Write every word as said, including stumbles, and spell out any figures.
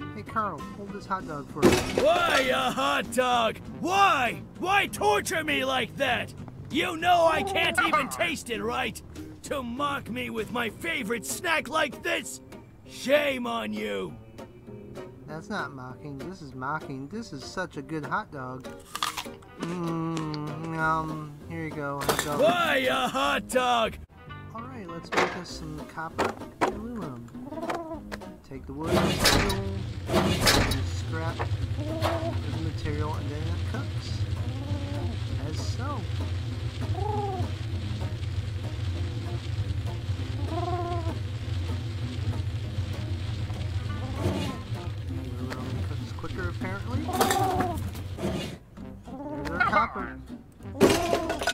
Hey, Carl, hold this hot dog for us. Why a hot dog? Why? Why torture me like that? You know I can't even taste it, right? To mock me with my favorite snack like this? Shame on you. That's not mocking. This is mocking. This is such a good hot dog. Mmm, um, here you go, hot dog. Why a hot dog? Alright, let's make us some copper and aluminum. Take the wood and steel, and scrap the material, and then it cooks. As so.